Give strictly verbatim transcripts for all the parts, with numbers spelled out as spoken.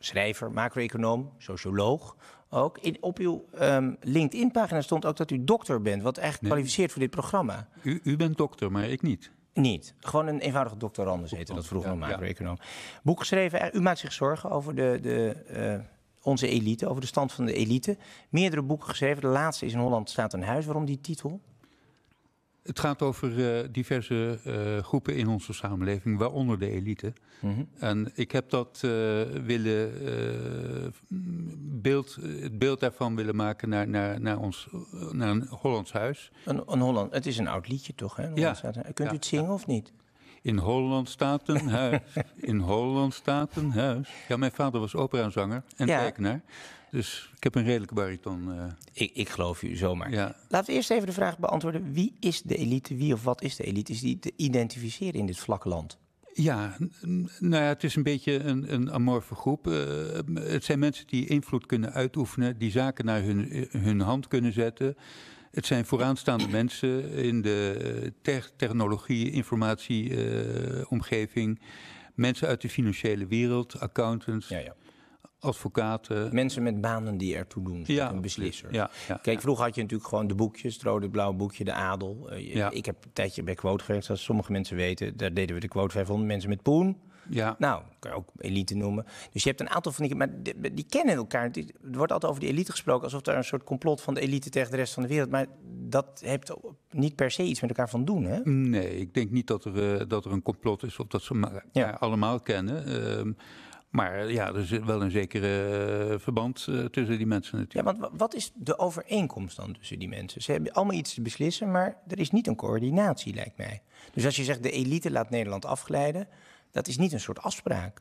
schrijver, macro-econoom, socioloog ook. In, op uw um, LinkedIn-pagina stond ook dat u dokter bent, wat eigenlijk Nee. kwalificeert voor dit programma. U, u bent dokter, maar ik niet. Niet. Gewoon een eenvoudige doctorandus heette dat vroeger ja, nog ja. macro-econoom. Boek geschreven, u maakt zich zorgen over de, de, uh, onze elite, over de stand van de elite. Meerdere boeken geschreven, de laatste is In Holland staat een huis. Waarom die titel? Het gaat over uh, diverse uh, groepen in onze samenleving, waaronder de elite. Mm-hmm. En ik heb dat uh, willen, uh, beeld, het beeld daarvan willen maken naar, naar, naar, ons, naar een Hollands huis. Een, een Holland, het is een oud liedje toch? Hè? Ja. Kunt ja. u het zingen of niet? In Holland staat een huis, in Holland staat een huis. Ja, mijn vader was operazanger en ja. tekenaar. Dus ik heb een redelijke bariton. Uh... Ik, ik geloof u zomaar. Ja. Laten we eerst even de vraag beantwoorden. Wie is de elite? Wie of wat is de elite? Is die te identificeren in dit vlakke land? Ja, n- nou ja, het is een beetje een, een amorfe groep. Uh, het zijn mensen die invloed kunnen uitoefenen, die zaken naar hun, hun hand kunnen zetten. Het zijn vooraanstaande mensen in de te- technologie, informatie, uh, omgeving. Mensen uit de financiële wereld, accountants. Ja, ja. Advocaten. Mensen met banen die ertoe doen, ja, een beslisser. Ja, ja, Kijk, ja. vroeger had je natuurlijk gewoon de boekjes, het rode, het blauwe boekje, de adel. Uh, ja. Ik heb een tijdje bij Quote gewerkt, zoals sommige mensen weten. Daar deden we de Quote vijfhonderd, mensen met poen. Ja. Nou, kan je ook elite noemen. Dus je hebt een aantal van die, maar die, die kennen elkaar. Er wordt altijd over die elite gesproken, alsof er een soort complot van de elite tegen de rest van de wereld. Maar dat heeft niet per se iets met elkaar van doen, hè? Nee, ik denk niet dat er, uh, dat er een complot is of dat ze elkaar ja. allemaal kennen. Uh, Maar ja, er is wel een zekere uh, verband uh, tussen die mensen natuurlijk. Ja, want wat is de overeenkomst dan tussen die mensen? Ze hebben allemaal iets te beslissen, maar er is niet een coördinatie, lijkt mij. Dus als je zegt de elite laat Nederland afglijden, dat is niet een soort afspraak.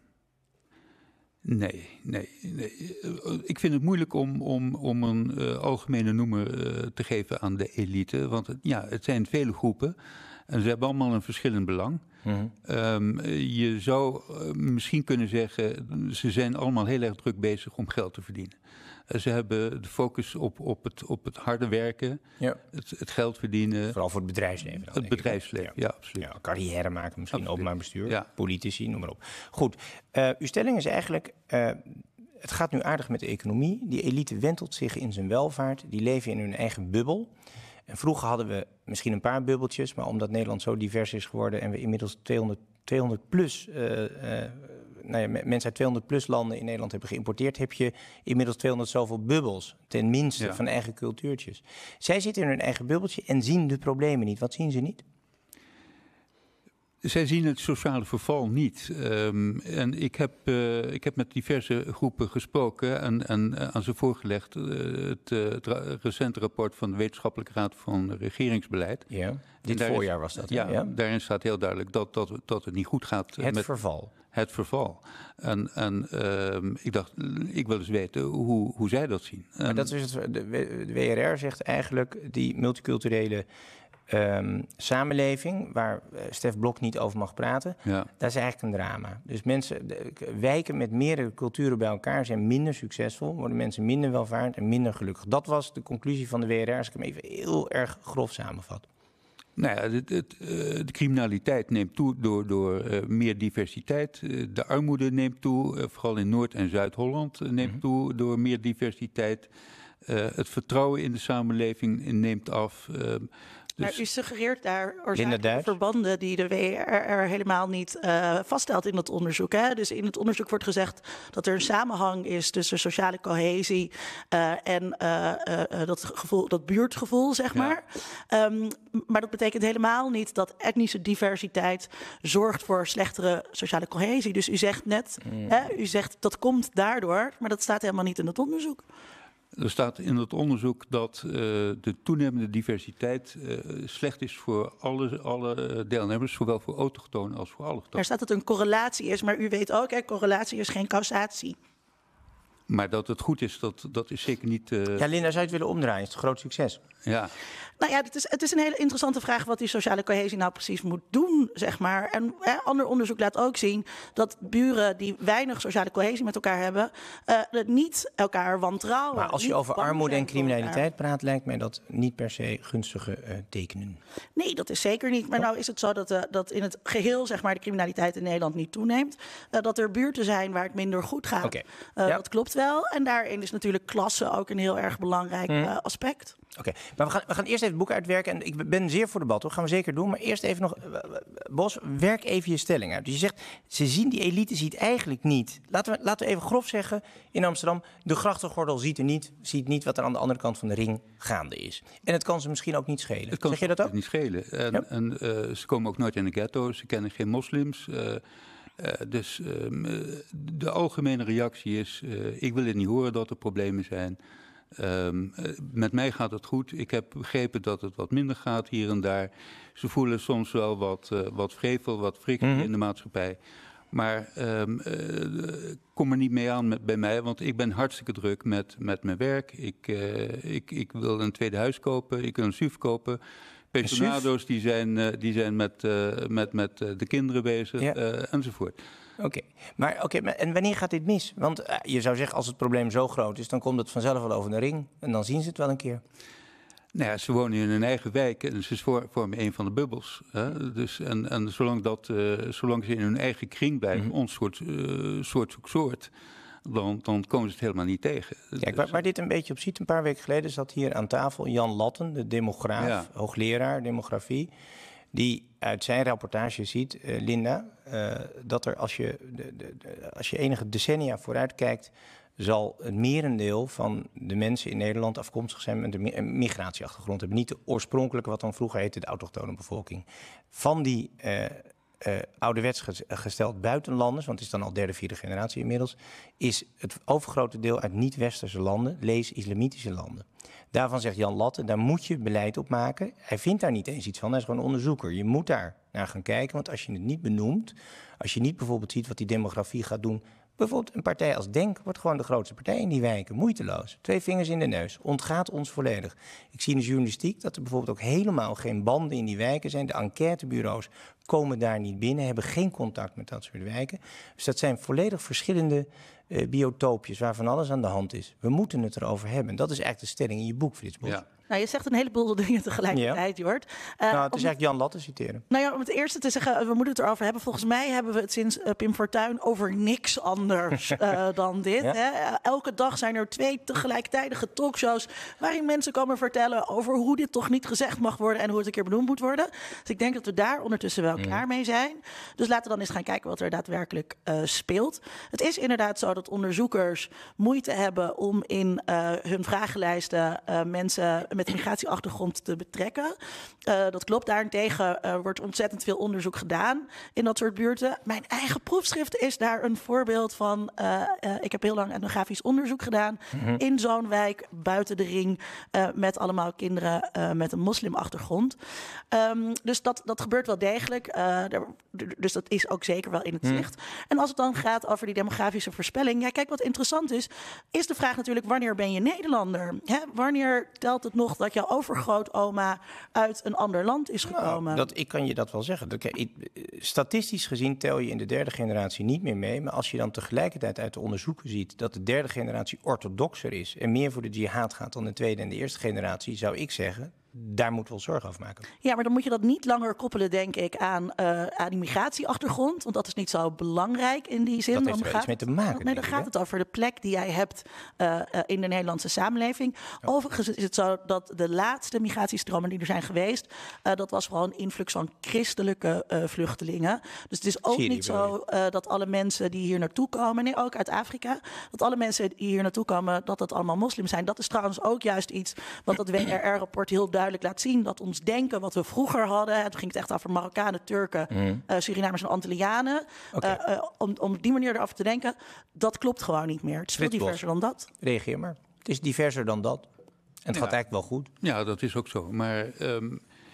Nee, nee, nee. Ik vind het moeilijk om, om, om een uh, algemene noemer uh, te geven aan de elite. Want het, ja, het zijn vele groepen en ze hebben allemaal een verschillend belang. Mm-hmm. Um, je zou uh, misschien kunnen zeggen, ze zijn allemaal heel erg druk bezig om geld te verdienen. Uh, ze hebben de focus op, op, het, op het harde werken, ja. het, het geld verdienen. Vooral voor het bedrijfsleven. Dan, het bedrijfsleven, ja. ja, absoluut. Ja, carrière maken, misschien absoluut. Openbaar bestuur, ja. politici, noem maar op. Goed, uh, uw stelling is eigenlijk, uh, het gaat nu aardig met de economie. Die elite wentelt zich in zijn welvaart, die leven in hun eigen bubbel. En vroeger hadden we misschien een paar bubbeltjes, maar omdat Nederland zo divers is geworden en we inmiddels tweehonderd, tweehonderd plus, uh, uh, nou ja, mensen uit tweehonderd plus landen in Nederland hebben geïmporteerd, heb je inmiddels tweehonderd zoveel bubbels, ten minste ja. van eigen cultuurtjes. Zij zitten in hun eigen bubbeltje en zien de problemen niet. Wat zien ze niet? Zij zien het sociale verval niet. Um, en ik heb, uh, ik heb met diverse groepen gesproken en, en uh, aan ze voorgelegd uh, het, uh, het ra- recente rapport van de Wetenschappelijke Raad van Regeringsbeleid. Ja, dit voorjaar is, was dat. Ja, ja, daarin staat heel duidelijk dat, dat, dat het niet goed gaat. Het met verval. Het verval. En, en uh, ik dacht, ik wil eens weten hoe, hoe zij dat zien. Maar dat is het, de, de W R R zegt eigenlijk die multiculturele Um, samenleving, waar uh, Stef Blok niet over mag praten, ja. dat is eigenlijk een drama. Dus mensen, de, wijken met meerdere culturen bij elkaar zijn minder succesvol, worden mensen minder welvarend en minder gelukkig. Dat was de conclusie van de W R R, als ik hem even heel erg grof samenvat. Nou ja, het, het, uh, de criminaliteit neemt toe door, door uh, meer diversiteit. Uh, de armoede neemt toe, uh, vooral in Noord- en Zuid-Holland uh, neemt mm-hmm. toe door meer diversiteit. Uh, het vertrouwen in de samenleving neemt af. Uh, Dus maar u suggereert daar oorzakelijke verbanden die de W R R helemaal niet uh, vaststelt in dat onderzoek. Hè? Dus in het onderzoek wordt gezegd dat er een samenhang is tussen sociale cohesie uh, en uh, uh, dat, gevoel, dat buurtgevoel, zeg maar. Ja. Um, maar dat betekent helemaal niet dat etnische diversiteit zorgt voor slechtere sociale cohesie. Dus u zegt net, mm. hè, u zegt dat komt daardoor, maar dat staat helemaal niet in het onderzoek. Er staat in het onderzoek dat uh, de toenemende diversiteit uh, slecht is voor alle, alle deelnemers, zowel voor autochtonen als voor allochtonen. Er staat dat er een correlatie is, maar u weet ook, hè, correlatie is geen causatie. Maar dat het goed is, dat, dat is zeker niet... Uh... Ja, Linda, zou je het willen omdraaien? Het is een groot succes. Ja. Nou ja, het is, het is een hele interessante vraag wat die sociale cohesie nou precies moet doen, zeg maar. En hè, ander onderzoek laat ook zien dat buren die weinig sociale cohesie met elkaar hebben, uh, niet elkaar wantrouwen. Maar als je over armoede en criminaliteit praat, lijkt mij dat niet per se gunstige uh, tekenen. Nee, dat is zeker niet. Maar nou is het zo dat, uh, dat in het geheel, zeg maar, de criminaliteit in Nederland niet toeneemt. Uh, dat er buurten zijn waar het minder goed gaat. Okay. Uh, ja. Dat klopt wel. En daarin is natuurlijk klasse ook een heel erg belangrijk uh, hmm. aspect. Oké, okay. maar we gaan, we gaan eerst even het boek uitwerken. En ik ben zeer voor debat, hoor. Gaan we zeker doen. Maar eerst even nog, Bos, werk even je stelling uit. Dus je zegt, ze zien, die elite ziet eigenlijk niet. Laten we, laten we even grof zeggen, in Amsterdam, de grachtengordel ziet er niet, ziet niet wat er aan de andere kant van de ring gaande is. En het kan ze misschien ook niet schelen. Het kan zeg je dat ook? niet schelen. En, ja. en uh, ze komen ook nooit in de ghetto, ze kennen geen moslims. Uh, uh, dus uh, de algemene reactie is, uh, ik wil het niet horen dat er problemen zijn. Um, met mij gaat het goed. Ik heb begrepen dat het wat minder gaat hier en daar. Ze voelen soms wel wat, uh, wat vrevel, wat frictie mm-hmm. in de maatschappij. Maar um, uh, kom er niet mee aan met, bij mij, want ik ben hartstikke druk met, met mijn werk. Ik, uh, ik, ik wil een tweede huis kopen, ik wil een S U V kopen. Pensionado's die zijn, uh, die zijn met, uh, met, met uh, de kinderen bezig, ja. uh, enzovoort. Oké, okay. maar, okay, maar en wanneer gaat dit mis? Want uh, je zou zeggen, als het probleem zo groot is, dan komt het vanzelf wel over de ring. En dan zien ze het wel een keer. Nou ja, ze wonen in hun eigen wijk en ze vormen een van de bubbels. Hè? Dus, en en zolang, dat, uh, zolang ze in hun eigen kring blijven, mm-hmm. ons soort, uh, soort zoek soort, dan, dan komen ze het helemaal niet tegen. Kijk, waar, waar dit een beetje op ziet, een paar weken geleden zat hier aan tafel Jan Latten, de demograaf, ja. hoogleraar demografie, die uit zijn rapportage ziet, uh, Linda, uh, dat er als je, de, de, de, als je enige decennia vooruit kijkt, zal het merendeel van de mensen in Nederland afkomstig zijn met een migratieachtergrond hebben. Niet de oorspronkelijke, wat dan vroeger heette, de autochtone bevolking. Van die uh, uh, ouderwets gesteld buitenlanders, want het is dan al derde, vierde generatie inmiddels, is het overgrote deel uit niet-westerse landen, lees islamitische landen. Daarvan zegt Jan Latten, daar moet je beleid op maken. Hij vindt daar niet eens iets van, hij is gewoon onderzoeker. Je moet daar naar gaan kijken, want als je het niet benoemt, als je niet bijvoorbeeld ziet wat die demografie gaat doen, bijvoorbeeld een partij als Denk wordt gewoon de grootste partij in die wijken, moeiteloos. Twee vingers in de neus, ontgaat ons volledig. Ik zie in de journalistiek dat er bijvoorbeeld ook helemaal geen banden in die wijken zijn. De enquêtebureaus komen daar niet binnen, hebben geen contact met dat soort wijken. Dus dat zijn volledig verschillende uh, biotoopjes waarvan alles aan de hand is. We moeten het erover hebben. Dat is eigenlijk de stelling in je boek, Frits Bos. Ja. Nou, je zegt een heleboel dingen tegelijkertijd, ja. Jort. Uh, nou, het is om, eigenlijk Jan Latten citeren. Nou ja, om het eerste te zeggen, we moeten het erover hebben. Volgens mij hebben we het sinds uh, Pim Fortuyn over niks anders uh, dan dit. Ja? Hè? Elke dag zijn er twee tegelijkertijdige talkshows waarin mensen komen vertellen over hoe dit toch niet gezegd mag worden en hoe het een keer benoemd moet worden. Dus ik denk dat we daar ondertussen wel mm. klaar mee zijn. Dus laten we dan eens gaan kijken wat er daadwerkelijk uh, speelt. Het is inderdaad zo dat onderzoekers moeite hebben om in uh, hun vragenlijsten uh, mensen met een migratieachtergrond te betrekken. Uh, dat klopt. Daarentegen uh, wordt ontzettend veel onderzoek gedaan in dat soort buurten. Mijn eigen proefschrift is daar een voorbeeld van. Uh, uh, ik heb heel lang etnografisch onderzoek gedaan mm-hmm. in zo'n wijk buiten de ring uh, met allemaal kinderen uh, met een moslimachtergrond. Um, dus dat, dat gebeurt wel degelijk. Uh, er, dus dat is ook zeker wel in het mm. zicht. En als het dan gaat over die demografische voorspelling, ja, kijk, wat interessant is, is de vraag natuurlijk, wanneer ben je Nederlander? Hè? Wanneer telt het nog dat jouw overgrootoma uit een ander land is gekomen? Nou, dat, ik kan je dat wel zeggen. Dat, ik, statistisch gezien tel je in de derde generatie niet meer mee. Maar als je dan tegelijkertijd uit de onderzoeken ziet dat de derde generatie orthodoxer is en meer voor de jihad gaat dan de tweede en de eerste generatie, zou ik zeggen, daar moeten we wel zorgen over maken. Ja, maar dan moet je dat niet langer koppelen, denk ik, aan, uh, aan die migratieachtergrond. Want dat is niet zo belangrijk in die zin. Dat heeft er wel iets mee te maken. Nee, dan gaat het over de plek die jij hebt uh, uh, in de Nederlandse samenleving. Ja. Overigens is het zo dat de laatste migratiestromen die er zijn geweest, uh, dat was vooral een influx van christelijke uh, vluchtelingen. Dus het is ook Syrië, niet zo uh, dat alle mensen die hier naartoe komen, nee, ook uit Afrika, dat alle mensen die hier naartoe komen, dat dat allemaal moslims zijn. Dat is trouwens ook juist iets wat dat W R R-rapport heel duidelijk laat zien, dat ons denken wat we vroeger hadden, toen ging het echt over Marokkanen, Turken, mm. uh, Surinamers en Antillianen, okay. uh, uh, om, om op die manier erover te denken, dat klopt gewoon niet meer. Het is veel diverser dan dat. Reageer maar. Het is diverser dan dat. En het ja. gaat eigenlijk wel goed. Ja, dat is ook zo. Maar um,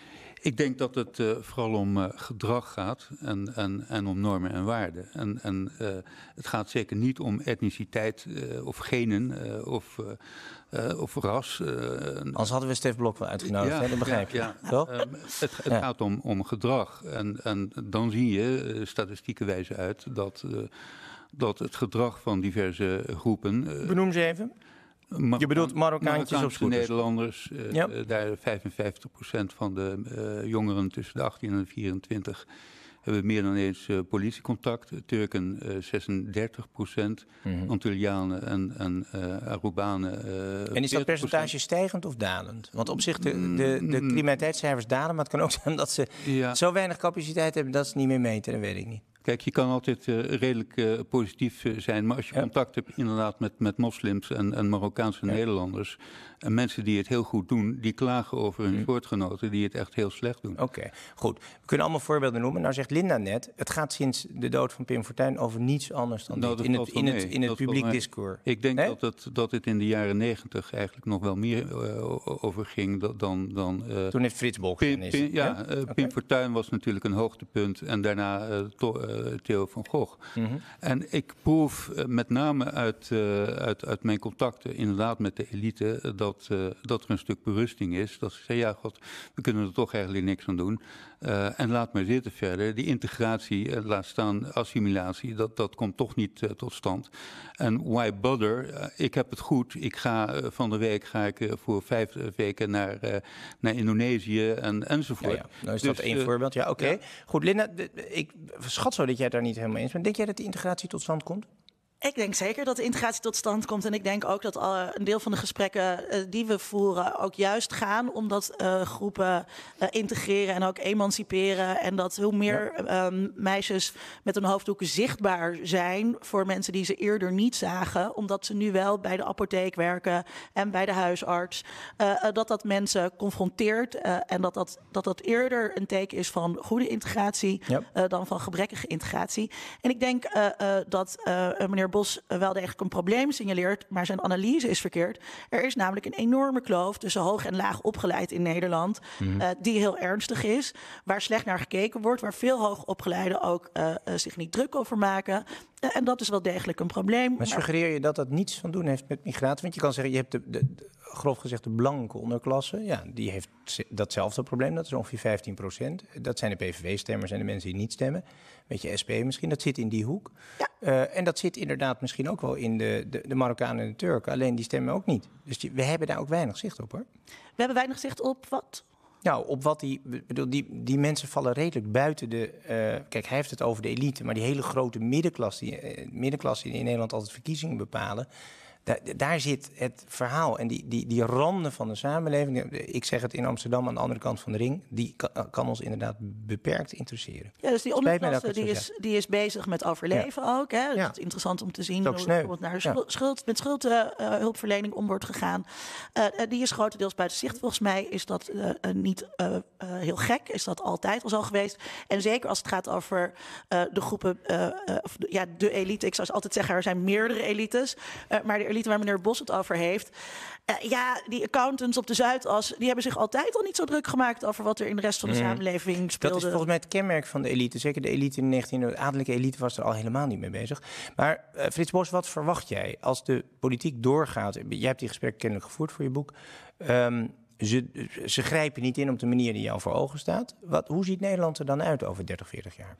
Ik denk dat het uh, vooral om uh, gedrag gaat en, en, en om normen en waarden. En, en uh, het gaat zeker niet om etniciteit uh, of genen uh, of, uh, uh, of ras. Uh, Anders hadden we Stef Blok wel uitgenodigd, ja, hè? Dat begrijp je. Ja, ja. Toch? Uh, het het ja. gaat om, om gedrag. En, en dan zie je, uh, statistieken wijzen uit, dat, uh, dat het gedrag van diverse groepen... Uh, Benoem ze even. Mar- je bedoelt Marokkaantjes of scooters? Nederlanders, uh, ja. uh, daar vijfenvijftig procent van de uh, jongeren tussen de achttien en vierentwintig hebben meer dan eens uh, politiecontact. Turken uh, zesendertig procent, mm-hmm. Antillianen en, en uh, Arubanen. Uh, en is dat percentage stijgend of dalend? Want op zich, de, de, de criminaliteitscijfers dalen, maar het kan ook zijn dat ze ja. zo weinig capaciteit hebben dat ze niet meer meten, dat weet ik niet. Kijk, je kan altijd uh, redelijk uh, positief uh, zijn, maar als je ja. contact hebt inderdaad met, met moslims en, en Marokkaanse ja. Nederlanders, en mensen die het heel goed doen, die klagen over hun mm. soortgenoten die het echt heel slecht doen. Oké, okay, goed. We kunnen allemaal voorbeelden noemen. Nou zegt Linda net, het gaat sinds de dood van Pim Fortuyn over niets anders dan nou, dit. In het, in het, in het publiek discours. Ik denk nee? dat, het, dat het in de jaren negentig eigenlijk nog wel meer uh, over ging dan... dan uh, Toen heeft Frits Bolk Pim, Pim, Ja, uh, okay. Pim Fortuyn was natuurlijk een hoogtepunt en daarna uh, to, uh, Theo van Gogh. Mm-hmm. En ik proef uh, met name uit, uh, uit, uit mijn contacten inderdaad met de elite uh, dat, uh, dat er een stuk berusting is. Dat ze zeggen, ja god, we kunnen er toch eigenlijk niks aan doen. Uh, en laat maar zitten verder. Die integratie, uh, laat staan assimilatie, dat, dat komt toch niet uh, tot stand. En why bother? Uh, ik heb het goed. Ik ga uh, van de week ga ik uh, voor vijf uh, weken naar, uh, naar Indonesië en, enzovoort. Ja, ja. Nou is dat dus, één uh, voorbeeld. Ja, oké. Okay. Ja. Goed, Linda, de, ik schat zo dat jij het daar niet helemaal eens bent. Denk jij dat die integratie tot stand komt? Ik denk zeker dat de integratie tot stand komt. En ik denk ook dat uh, een deel van de gesprekken uh, die we voeren ook juist gaan om dat uh, groepen uh, integreren en ook emanciperen. En dat hoe meer ja. um, meisjes met een hoofddoek zichtbaar zijn voor mensen die ze eerder niet zagen. Omdat ze nu wel bij de apotheek werken en bij de huisarts. Uh, uh, dat dat mensen confronteert uh, en dat dat, dat dat eerder een teken is van goede integratie ja. uh, dan van gebrekkige integratie. En ik denk uh, uh, dat uh, meneer Bos wel degelijk een probleem signaleert, maar zijn analyse is verkeerd. Er is namelijk een enorme kloof tussen hoog en laag opgeleid in Nederland, mm-hmm. uh, die heel ernstig is, waar slecht naar gekeken wordt, waar veel hoogopgeleiden ook uh, uh, zich niet druk over maken. Uh, en dat is wel degelijk een probleem. Maar, maar suggereer je dat dat niets van doen heeft met migratie? Want je kan zeggen, je hebt de, de, de grof gezegd de blanke onderklasse. Ja, die heeft datzelfde probleem. Dat is ongeveer vijftien procent. Dat zijn de P V V-stemmers en de mensen die niet stemmen. Weet je, S P misschien, dat zit in die hoek. Ja. Uh, en dat zit inderdaad misschien ook wel in de, de, de Marokkanen en de Turken. Alleen die stemmen ook niet. Dus die, we hebben daar ook weinig zicht op, hoor. We hebben weinig zicht op wat? Nou, op wat die, bedoel, die... Die mensen vallen redelijk buiten de... Uh, kijk, hij heeft het over de elite, maar die hele grote middenklasse... die uh, middenklasse die in Nederland altijd verkiezingen bepalen... Daar, daar zit het verhaal. En die, die, die randen van de samenleving... Ik zeg het in Amsterdam aan de andere kant van de ring... die kan, kan ons inderdaad beperkt interesseren. Ja, dus die onderklasse die is, die is bezig met overleven ja. ook. Hè. Dat ja. is interessant om te zien hoe bijvoorbeeld naar schuld, ja. schuld, met schuldhulpverlening uh, om wordt gegaan. Uh, die is grotendeels buiten zicht. Volgens mij is dat uh, uh, niet uh, uh, heel gek. Is dat altijd al zo geweest. En zeker als het gaat over uh, de groepen... Uh, uh, of de, ja, de elite. Ik zou altijd zeggen, er zijn meerdere elites. Uh, maar de elite waar meneer Bos het over heeft. Uh, ja, die accountants op de Zuidas, die hebben zich altijd al niet zo druk gemaakt over wat er in de rest van de mm. samenleving speelde. Dat is volgens mij het kenmerk van de elite. Zeker de elite in de negentiende eeuw. De adellijke elite was er al helemaal niet mee bezig. Maar uh, Frits Bos, wat verwacht jij als de politiek doorgaat? Jij hebt die gesprekken kennelijk gevoerd voor je boek. Um, ze, ze grijpen niet in op de manier die jou voor ogen staat. Wat, hoe ziet Nederland er dan uit over dertig, veertig jaar?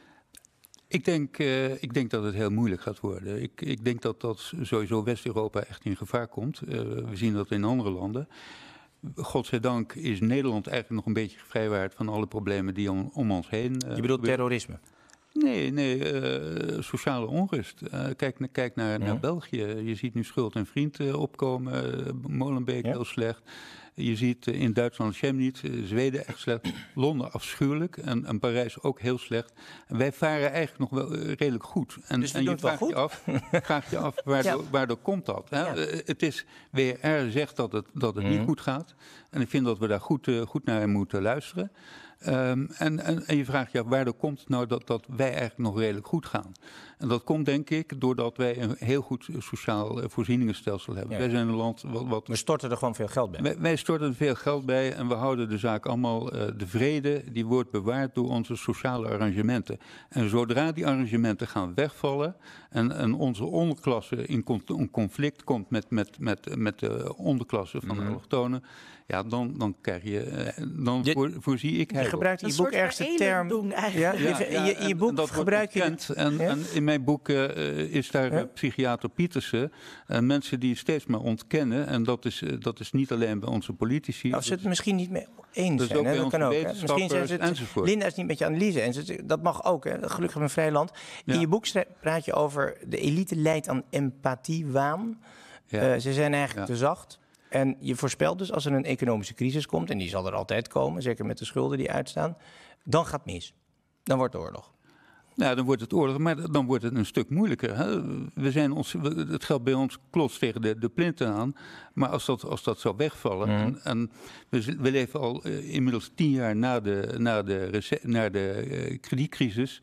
Ik denk, uh, ik denk dat het heel moeilijk gaat worden. Ik, ik denk dat dat sowieso West-Europa echt in gevaar komt. Uh, we zien dat in andere landen. Godzijdank is Nederland eigenlijk nog een beetje gevrijwaard van alle problemen die om, om ons heen... Uh, Je bedoelt terrorisme? Nee, nee uh, sociale onrust. Uh, kijk, kijk naar, ja. naar België. Je ziet nu Schuld en Vriend uh, opkomen. Uh, Molenbeek ja. heel slecht. Je ziet uh, in Duitsland Chemnitz, uh, Zweden echt slecht. Londen afschuwelijk en, en Parijs ook heel slecht. En wij varen eigenlijk nog wel uh, redelijk goed. En, dus we en doen je het wel vraagt goed? Je af, vraag je af, waardoor, ja. waardoor komt dat? Hè? Ja. Uh, het is, W R zegt dat het, dat het mm-hmm. niet goed gaat. En ik vind dat we daar goed, uh, goed naar moeten luisteren. Um, en, en, en je vraagt je af, waardoor komt het nou dat, dat wij eigenlijk nog redelijk goed gaan? En dat komt denk ik doordat wij een heel goed sociaal voorzieningenstelsel hebben. Ja. Wij zijn een land wat... wat we storten er gewoon veel geld bij. Wij, wij storten er veel geld bij en we houden de zaak allemaal... Uh, de vrede die wordt bewaard door onze sociale arrangementen. En zodra die arrangementen gaan wegvallen... en, en onze onderklasse in conflict komt met, met, met, met de onderklasse van mm-hmm. de allochtonen... ja, dan, dan krijg je... dan je, voor, voorzie ik... Je gebruikt in je boek ergens de term... Doen, ja, ja, ja, je, in je boek gebruik je... En, ja? en in mijn boek uh, is daar ja? psychiater Pietersen... Uh, mensen die steeds maar ontkennen... en dat is, uh, dat is niet alleen bij onze politici... Als ze het misschien niet mee eens zijn, hè? Dat kan ook. Hè? Misschien zijn ze het... Enzovoort. Linda is niet met je analyse eens. Dat mag ook, hè? Gelukkig hebben we een vrij land. In ja. je boek praat je over... de elite lijdt aan empathiewaan. Ja. Uh, ze zijn eigenlijk ja. te zacht... En je voorspelt dus als er een economische crisis komt... en die zal er altijd komen, zeker met de schulden die uitstaan... dan gaat het mis. Dan wordt het oorlog. Nou, dan wordt het oorlog, maar dan wordt het een stuk moeilijker. Hè? We zijn ons, het geld bij ons klotst tegen de, de plinten aan. Maar als dat, als dat zou wegvallen... Mm. En, en we, we leven al uh, inmiddels tien jaar na de, na de, na de uh, kredietcrisis...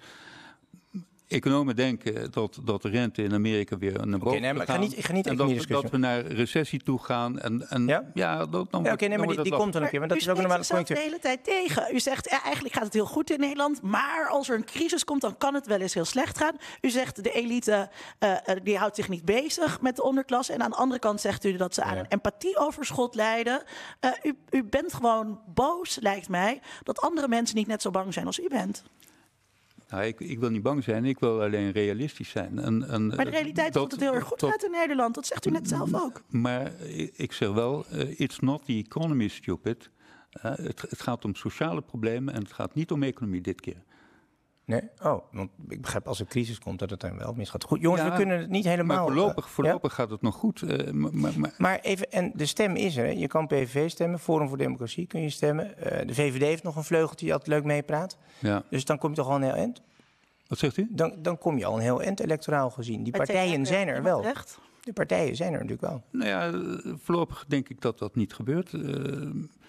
Economen denken dat, dat de rente in Amerika weer naar boven okay, nee, maar gaat. Ik ga niet, ik ga niet en dat, dat we naar recessie toe gaan. En, en ja? ja, dat, dan ja, Oké, okay, nee, maar die, die komt dan een keer. Maar dat u is ook een normale conjunctuur. U spreekt de hele tijd tegen. U zegt, ja, eigenlijk gaat het heel goed in Nederland. Maar als er een crisis komt, dan kan het wel eens heel slecht gaan. U zegt, de elite uh, die houdt zich niet bezig met de onderklasse. En aan de andere kant zegt u dat ze aan ja. een empathieoverschot lijden. Uh, u, u bent gewoon boos, lijkt mij, dat andere mensen niet net zo bang zijn als u bent. Nou, ik, ik wil niet bang zijn, ik wil alleen realistisch zijn. En, en, maar de realiteit komt het heel erg goed dat, uit in Nederland, dat zegt u net zelf ook. Maar ik zeg wel, uh, it's not the economy stupid. Uh, het, het gaat om sociale problemen en het gaat niet om economie dit keer. Nee? Oh, want ik begrijp als er crisis komt dat het dan wel misgaat. Goed, jongens, ja, we kunnen het niet helemaal... Maar voorlopig, voorlopig ja? gaat het nog goed. Uh, maar, maar, maar even, en de stem is er, hè? Je kan P V V stemmen, Forum voor Democratie kun je stemmen. Uh, de V V D heeft nog een vleugeltje die altijd leuk meepraat. Ja. Dus dan kom je toch al een heel eind? Wat zegt u? Dan, dan kom je al een heel eind electoraal gezien. Die partijen zijn er wel. Recht? De partijen zijn er natuurlijk wel. Nou ja, voorlopig denk ik dat dat niet gebeurt. Uh,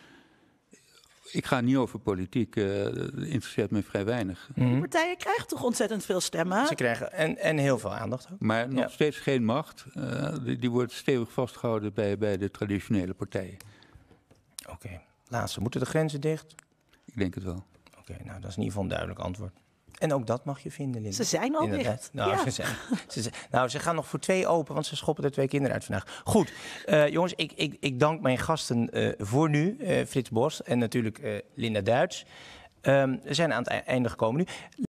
ik ga niet over politiek, uh, interesseert me vrij weinig. Mm-hmm. Die partijen krijgen toch ontzettend veel stemmen? Ze krijgen en, en heel veel aandacht ook. Maar nog ja. steeds geen macht. Uh, die, die wordt stevig vastgehouden bij, bij de traditionele partijen. Oké, okay. Laatste. Moeten de grenzen dicht? Ik denk het wel. Oké, okay, nou dat is in ieder geval een duidelijk antwoord. En ook dat mag je vinden, Linda. Ze zijn al Inderdaad. dicht. Nou, ja. ze zijn, ze zijn, nou, ze gaan nog voor twee open, want ze schoppen er twee kinderen uit vandaag. Goed, uh, jongens, ik, ik, ik dank mijn gasten uh, voor nu. Uh, Frits Bos en natuurlijk uh, Linda Duits. Um, we zijn aan het einde gekomen nu.